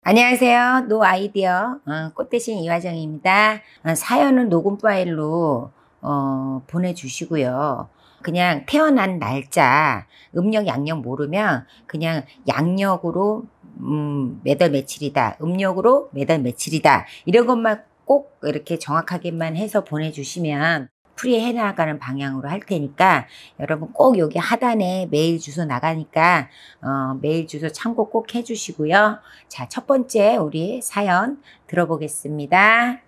안녕하세요. 노 아이디어 꽃 대신 이화정입니다. 사연은 녹음 파일로 보내주시고요. 그냥 태어난 날짜, 음력 양력 모르면 그냥 양력으로 몇 월 며칠이다, 음력으로 몇 월 며칠이다, 이런 것만 꼭 이렇게 정확하게만 해서 보내주시면 풀이해 나가는 방향으로 할 테니까 여러분 꼭 여기 하단에 메일 주소 나가니까 메일 주소 참고 꼭 해주시고요. 자, 첫 번째 우리 사연 들어보겠습니다.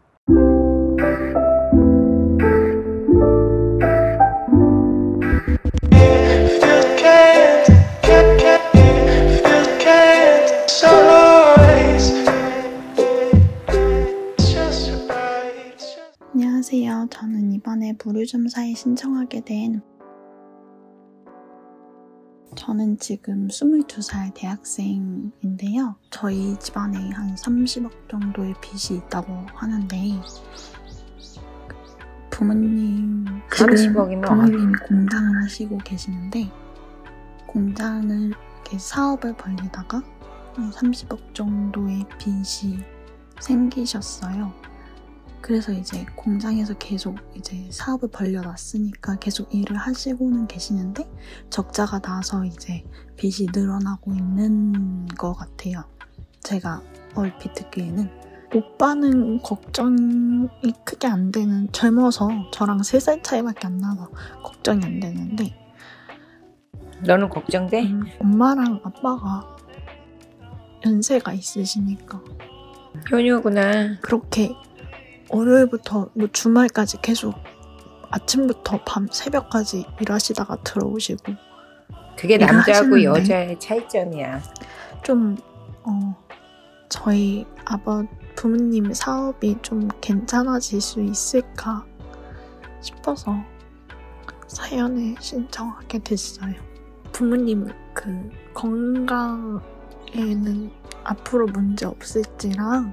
안녕하세요. 저는 이번에 무료점사에 신청하게 된 저는 지금 22살 대학생인데요. 저희 집안에 한 30억 정도의 빚이 있다고 하는데 부모님이 공장을 하시고 계시는데 공장을 이렇게 사업을 벌리다가 한 30억 정도의 빚이 생기셨어요. 그래서 이제 공장에서 계속 이제 사업을 벌려놨으니까 계속 일을 하시고는 계시는데 적자가 나서 이제 빚이 늘어나고 있는 것 같아요. 제가 얼핏 듣기에는 오빠는 걱정이 크게 안 되는, 젊어서 저랑 3살 차이밖에 안 나서 걱정이 안 되는데 너는 걱정돼? 엄마랑 아빠가 연세가 있으시니까 효녀구나. 그렇게 월요일부터 주말까지 계속 아침부터 새벽까지 일하시다가 들어오시고. 그게 남자하고 여자의 차이점이야. 좀 저희 부모님 사업이 좀 괜찮아질 수 있을까 싶어서 사연을 신청하게 됐어요. 부모님 건강에는 앞으로 문제 없을지랑,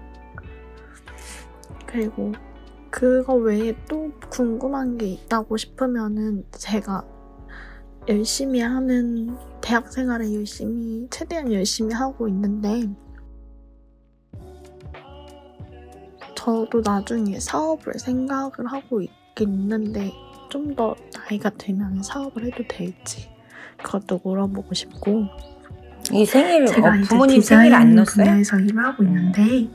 그리고 그거 외에 또 궁금한 게 있다고 싶으면은 제가 열심히 하는 대학 생활에 최대한 열심히 하고 있는데 저도 나중에 사업을 생각을 하고 있는데 좀 더 나이가 들면 사업을 해도 될지 그것도 물어보고 싶고. 이 생일 제가 부모님 생일 안 넣었어요? 분야에서 일을 하고 있는데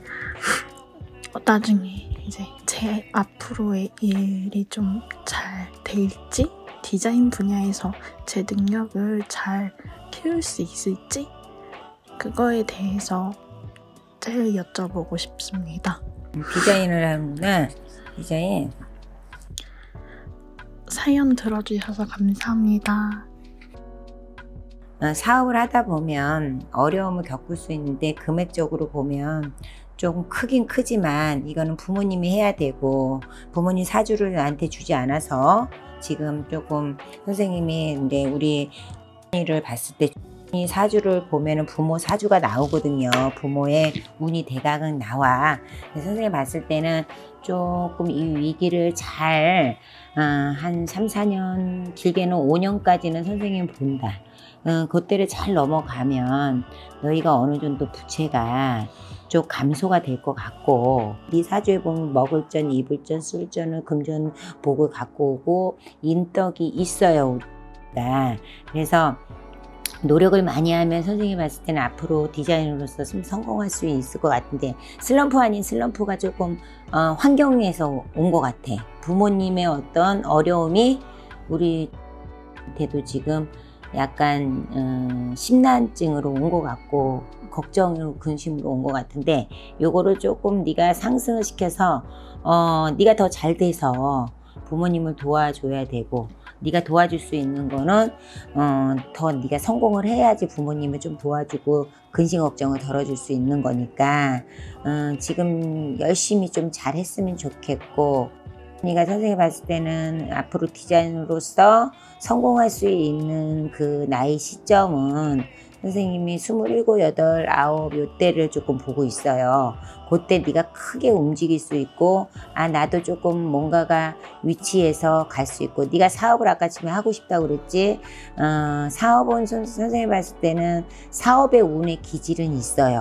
나중에 이제 제 앞으로의 일이 좀 잘 될지, 디자인 분야에서 제 능력을 잘 키울 수 있을지, 그거에 대해서 제일 여쭤보고 싶습니다. 디자인을 하는구나. 디자인. 사연 들어주셔서 감사합니다. 사업을 하다 보면 어려움을 겪을 수 있는데 금액적으로 보면 조금 크긴 크지만 이거는 부모님이 해야 되고 부모님 사주를 나한테 주지 않아서 지금 조금 선생님이 근데 우리 를 봤을 때 이 사주를 보면은 부모 사주가 나오거든요. 부모의 운이 대강은 나와. 선생님 봤을 때는 조금 이 위기를 잘 한 3, 4년, 길게는 5년까지는 선생님 본다. 그때를 잘 넘어가면 너희가 어느 정도 부채가 좀 감소가 될 것 같고, 네 사주에 보면 먹을 전, 입을 전, 쓸 전을 금전 복을 갖고 오고 인덕이 있어요. 그래서 노력을 많이 하면 선생님이 봤을 때는 앞으로 디자이너로서 성공할 수 있을 것 같은데, 슬럼프 아닌 슬럼프가 조금 환경에서 온 것 같아. 부모님의 어떤 어려움이 우리한테도 지금 약간 심란증으로 온 것 같고 걱정으로 근심으로 온 것 같은데, 요거를 조금 네가 상승을 시켜서 네가 더 잘 돼서 부모님을 도와줘야 되고, 네가 도와줄 수 있는 거는 더 네가 성공을 해야지 부모님을 좀 도와주고 근심 걱정을 덜어줄 수 있는 거니까 지금 열심히 좀 잘했으면 좋겠고, 네가 선생님이 봤을 때는 앞으로 디자이너로서 성공할 수 있는 그 나이 시점은 선생님이 27, 8, 9 요때를 조금 보고 있어요. 그때 네가 크게 움직일 수 있고, 나도 조금 뭔가가 위치해서 갈 수 있고, 네가 사업을 아까 지금 하고 싶다고 그랬지. 사업은 선생님이 봤을 때는 사업의 운의 기질은 있어요.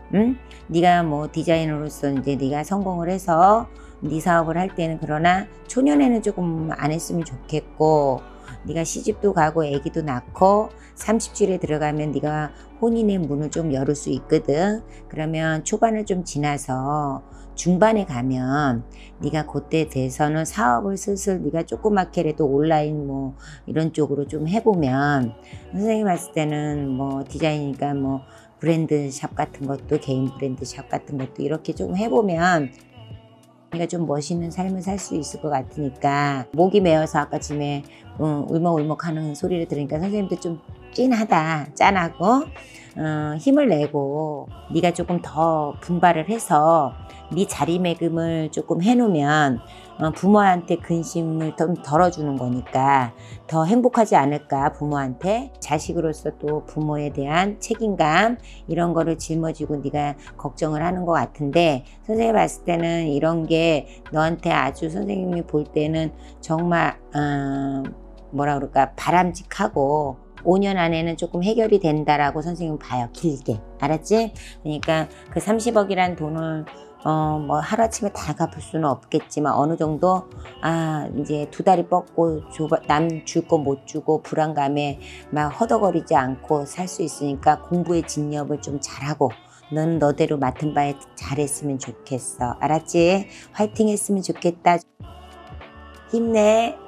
응? 네가 뭐 디자이너로서 이제 네가 성공을 해서 네 사업을 할 때는 그러나 초년에는 조금 안 했으면 좋겠고 네가 시집도 가고 아기도 낳고 30줄에 들어가면 네가 혼인의 문을 좀 열을 수 있거든. 그러면 초반을 좀 지나서 중반에 가면 네가 그때 돼서는 사업을 슬슬 네가 조그맣게라도 온라인 뭐 이런 쪽으로 좀 해보면 선생님 봤을 때는 뭐 디자인이니까 뭐 브랜드 샵 같은 것도 개인 브랜드 샵 같은 것도 이렇게 좀 해보면 우리가 좀 멋있는 삶을 살 수 있을 것 같으니까 목이 메어서 아까 짐에 울먹울먹 하는 소리를 들으니까 선생님도 좀 찐하다 짠하고 힘을 내고 네가 조금 더 분발을 해서 네 자리매김을 조금 해놓으면 부모한테 근심을 좀 덜어주는 거니까 더 행복하지 않을까. 부모한테 자식으로서 또 부모에 대한 책임감 이런 거를 짊어지고 네가 걱정을 하는 것 같은데 선생님이 봤을 때는 이런 게 너한테 아주 선생님이 볼 때는 정말 뭐라 그럴까 바람직하고 5년 안에는 조금 해결이 된다라고 선생님 봐요. 길게. 알았지? 그러니까 그 30억이란 돈을 뭐 하루아침에 다 갚을 수는 없겠지만 어느 정도 이제 두 다리 뻗고 남 줄 거 못 주고 불안감에 막 허덕거리지 않고 살 수 있으니까 공부에 진nhập을 좀 잘하고 너는 너대로 맡은 바에 잘했으면 좋겠어. 알았지? 화이팅 했으면 좋겠다. 힘내.